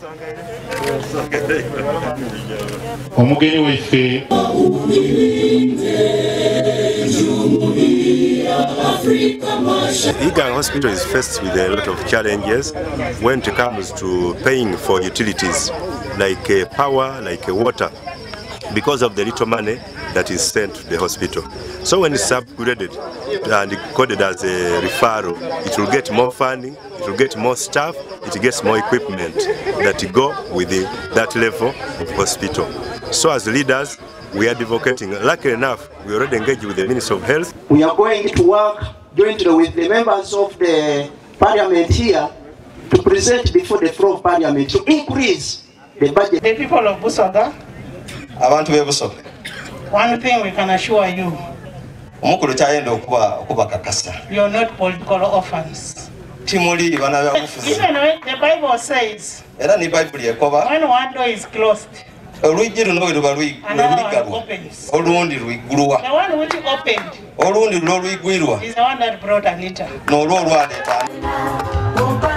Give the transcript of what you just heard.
Omugeni weffe Igang Hospital is faced with a lot of challenges when it comes to paying for utilities like power, like water, because of the little money that is sent to the hospital. So when it's upgraded and coded as a referral, it will get more funding, it will get more staff, it gets more equipment that go with that level of hospital. So as leaders, we are advocating. Luckily enough, we already engaged with the Minister of Health. We are going to work jointly with the members of the Parliament here to present before the floor of Parliament to increase the budget. The people of Busoga, one thing we can assure you, you are not political orphans. Even when the Bible says, when one door is closed, another one opens. The one which opened is the one that brought Anita.